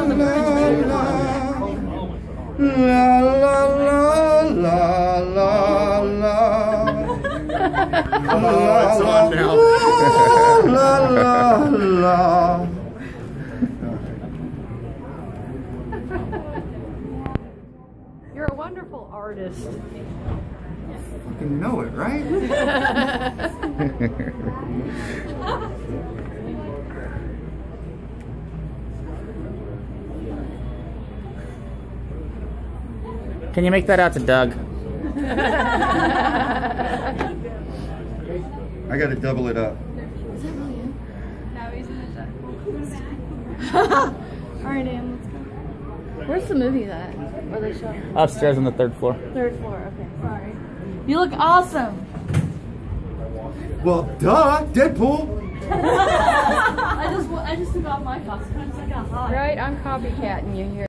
on the bridge. La la la la la la. Come on, it's on now. La la la. You're a wonderful artist. You know it, right? Can you make that out to Doug? I gotta double it up. Is that really him? Now he's in the jet. Alright, Ann, let's go. Where's the movie that? Where they show? Upstairs on the 3rd floor. 3rd floor, okay. Sorry. You look awesome. Well, duh, Deadpool. I just took off my costume. I'm just like a hot. Right, I'm copycatting you here.